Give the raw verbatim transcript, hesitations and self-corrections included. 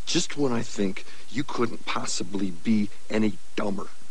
just when I think you couldn't possibly be any dumber.